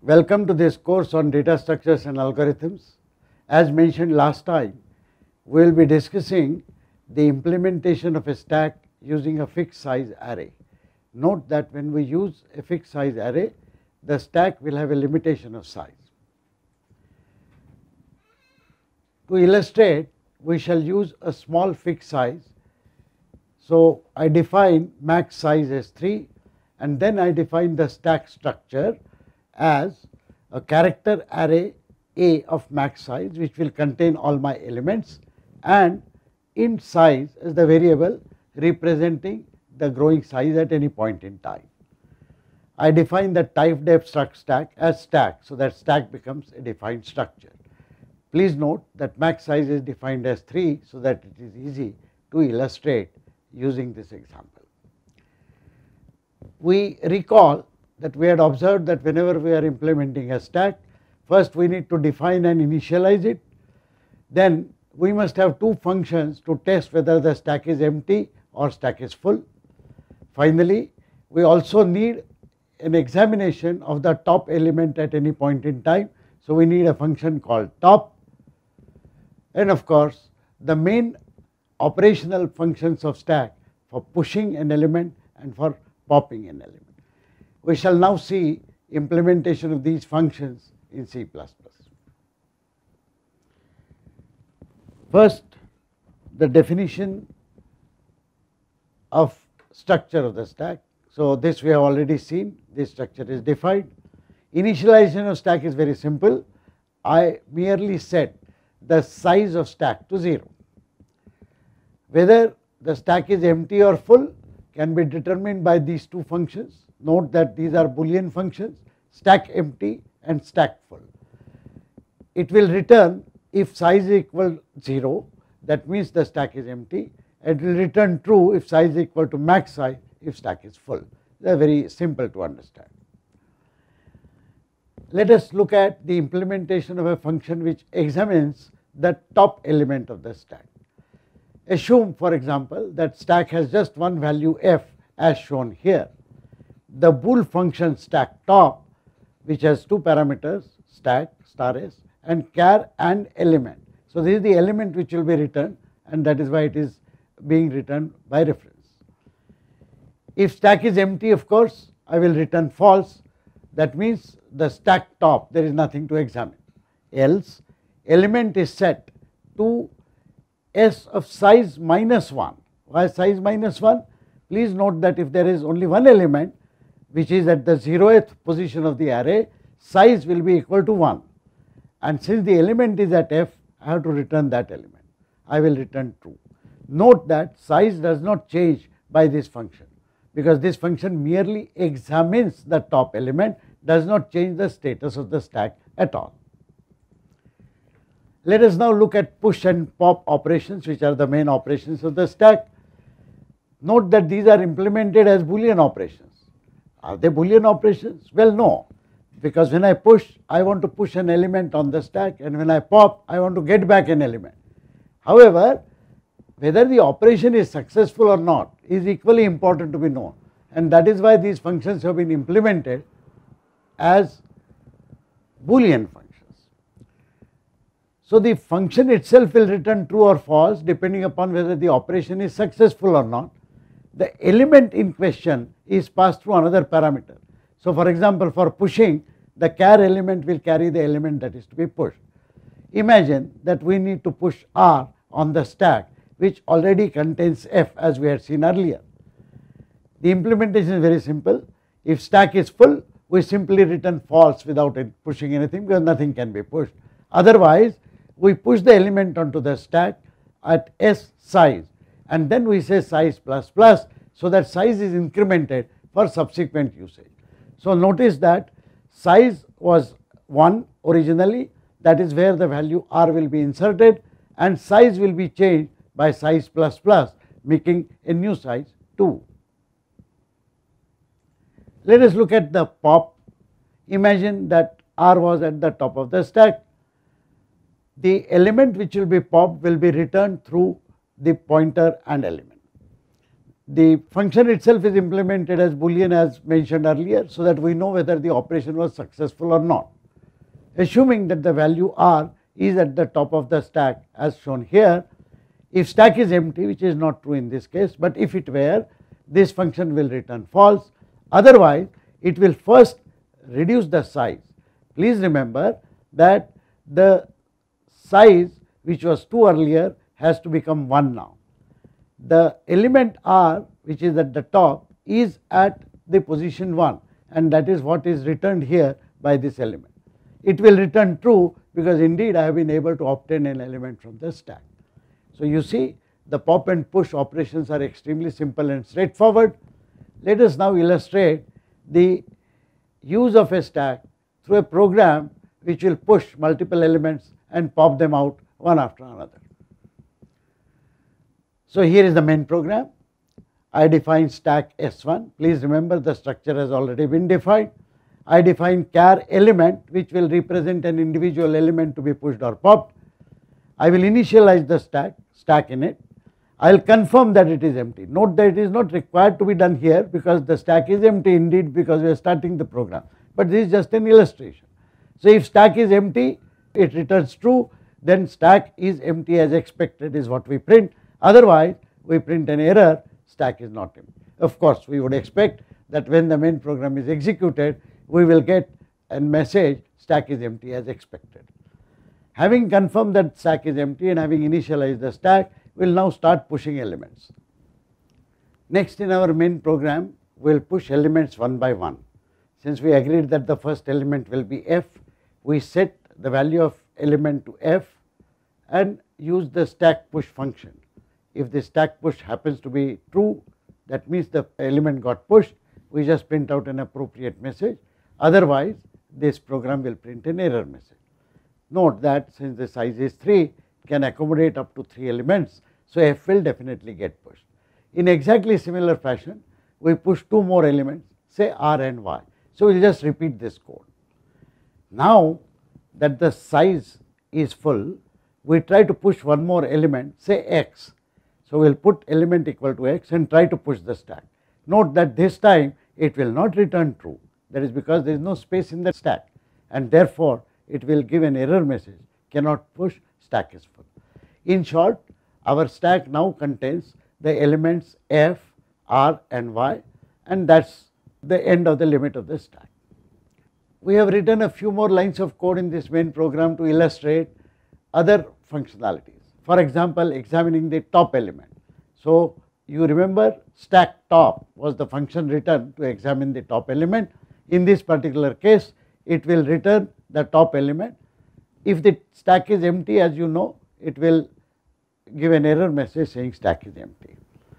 Welcome to this course on data structures and algorithms. As mentioned last time, we will be discussing the implementation of a stack using a fixed size array. Note that when we use a fixed size array, the stack will have a limitation of size. To illustrate, we shall use a small fixed size. So I define max size as 3, and then I define the stack structure as a character array A of max size, which will contain all my elements, and int size as the variable representing the growing size at any point in time. I define the type def struct stack as stack, so that stack becomes a defined structure. Please note that max size is defined as 3, so that it is easy to illustrate using this example. We recall that we had observed that whenever we are implementing a stack, first we need to define and initialize it. Then we must have two functions to test whether the stack is empty or stack is full. Finally, we also need an examination of the top element at any point in time. So we need a function called top. And of course, the main operational functions of stack for pushing an element and for popping an element. We shall now see implementation of these functions in C++. First, the definition of structure of the stack. So this we have already seen, this structure is defined. Initialization of stack is very simple. I merely set the size of stack to 0. Whether the stack is empty or full can be determined by these two functions. Note that these are Boolean functions, stack empty and stack full. It will return if size is equal to 0, that means the stack is empty. It will return true if size is equal to max size, if stack is full. They are very simple to understand. Let us look at the implementation of a function which examines the top element of the stack. Assume, for example, that stack has just one value f as shown here. The bool function stack top, which has two parameters, stack star s and char and element. So this is the element which will be returned, and that is why it is being returned by reference. If stack is empty, of course, I will return false. That means the stack top, there is nothing to examine. Else, element is set to s of size -1. Why size -1? Please note that if there is only one element, which is at the 0th position of the array, size will be equal to 1. And since the element is at f, I have to return that element. I will return true. Note that size does not change by this function, because this function merely examines the top element, does not change the status of the stack at all. Let us now look at push and pop operations, which are the main operations of the stack. Note that these are implemented as Boolean operations. Are they Boolean operations? Well, no, because when I push, I want to push an element on the stack, and when I pop, I want to get back an element. However, whether the operation is successful or not is equally important to be known, and that is why these functions have been implemented as Boolean functions. So the function itself will return true or false depending upon whether the operation is successful or not. The element in question is passed through another parameter. So for example, for pushing, the char element will carry the element that is to be pushed. Imagine that we need to push r on the stack, which already contains f, as we had seen earlier. The implementation is very simple. If stack is full, we simply return false without pushing anything, because nothing can be pushed. Otherwise, we push the element onto the stack at s size, and then we say size plus plus, so that size is incremented for subsequent usage. So notice that size was 1 originally, that is where the value r will be inserted, and size will be changed by size plus plus, making a new size 2. Let us look at the pop. Imagine that r was at the top of the stack. The element which will be popped will be returned through the pointer and element. The function itself is implemented as Boolean as mentioned earlier, so that we know whether the operation was successful or not. Assuming that the value r is at the top of the stack as shown here, if stack is empty, which is not true in this case, but if it were, this function will return false. Otherwise, it will first reduce the size. Please remember that the size which was 2 earlier has to become 1 now. The element r, which is at the top, is at the position 1, and that is what is returned here by this element. It will return true because indeed I have been able to obtain an element from the stack. So you see, the pop and push operations are extremely simple and straightforward. Let us now illustrate the use of a stack through a program which will push multiple elements and pop them out one after another. So here is the main program. I define stack S1. Please remember, the structure has already been defined. I define char element, which will represent an individual element to be pushed or popped. I will initialize the stack in it. I will confirm that it is empty. Note that it is not required to be done here because the stack is empty indeed, because we are starting the program, but this is just an illustration. So if stack is empty, it returns true, then stack is empty as expected is what we print. Otherwise, we print an error, stack is not empty. Of course, we would expect that when the main program is executed, we will get a message stack is empty as expected. Having confirmed that stack is empty and having initialized the stack, we will now start pushing elements. Next, in our main program, we will push elements one by one. Since we agreed that the first element will be f, we set the value of element to f and use the stack push function. If the stack push happens to be true, that means the element got pushed, we just print out an appropriate message. Otherwise, this program will print an error message. Note that since the size is 3, it can accommodate up to 3 elements, so f will definitely get pushed. In exactly similar fashion, we push 2 more elements, say r and y. So we will just repeat this code. Now that the size is full, we try to push one more element, say x. So we will put element equal to x and try to push the stack. Note that this time it will not return true. That is because there is no space in the stack, and therefore it will give an error message, cannot push, stack is full. In short, our stack now contains the elements f, r and y, and that is the end of the limit of the stack. We have written a few more lines of code in this main program to illustrate other functionalities. For example, examining the top element. So you remember stack top was the function written to examine the top element. In this particular case, it will return the top element. If the stack is empty, as you know, it will give an error message saying stack is empty.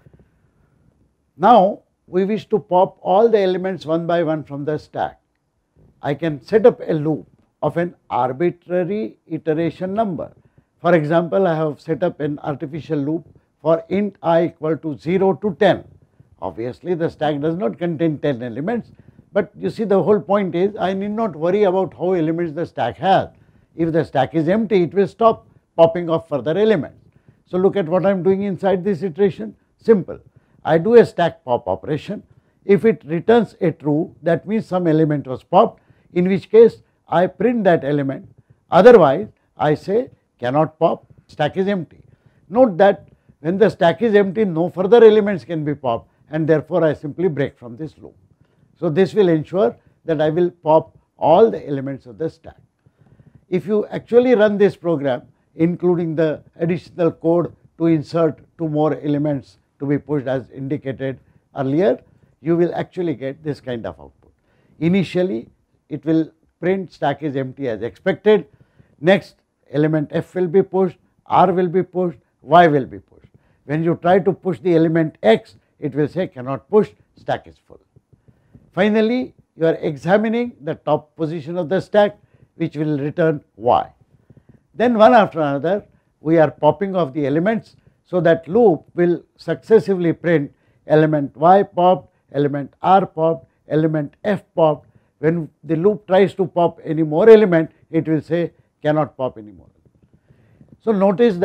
Now we wish to pop all the elements one by one from the stack. I can set up a loop of an arbitrary iteration number. For example, I have set up an artificial loop for int I equal to 0 to 10. Obviously, the stack does not contain 10 elements, but you see, the whole point is I need not worry about how elements the stack has. If the stack is empty, it will stop popping off further elements. So look at what I am doing inside this iteration. Simple. I do a stack pop operation. If it returns a true, that means some element was popped, in which case I print that element. Otherwise, I say cannot pop, stack is empty. Note that when the stack is empty, no further elements can be popped, and therefore I simply break from this loop. So this will ensure that I will pop all the elements of the stack. If you actually run this program, including the additional code to insert 2 more elements to be pushed as indicated earlier, you will actually get this kind of output. Initially, it will print stack is empty as expected. Next, element f will be pushed, r will be pushed, y will be pushed. When you try to push the element x, it will say cannot push, stack is full. Finally, you are examining the top position of the stack, which will return y. Then one after another, we are popping off the elements, so that loop will successively print element y popped, element r popped, element f popped. When the loop tries to pop any more element, it will say cannot pop anymore. So notice that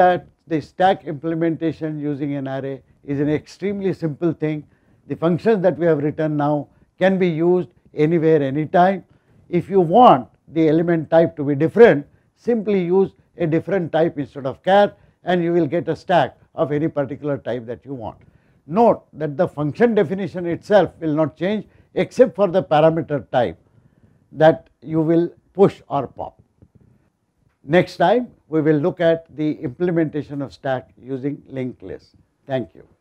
the stack implementation using an array is an extremely simple thing. The functions that we have written now can be used anywhere, anytime. If you want the element type to be different, simply use a different type instead of char and you will get a stack of any particular type that you want. Note that the function definition itself will not change except for the parameter type that you will push or pop. Next time we will look at the implementation of stack using linked list. Thank you.